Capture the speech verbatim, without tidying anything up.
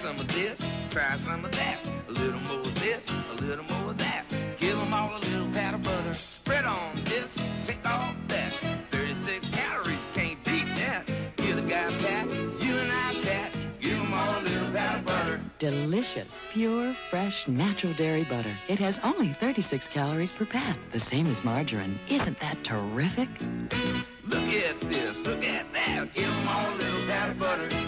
some of this, try some of that. A little more of this, a little more of that. Give them all a little pat of butter. Spread on this, take off that. thirty-six calories, can't beat that. Give the guy a pat, you and I pat. Give them all a little pat of butter. Delicious, pure, fresh, natural dairy butter. It has only thirty-six calories per pat, the same as margarine. Isn't that terrific? Look at this, look at that. Give them all a little pat of butter.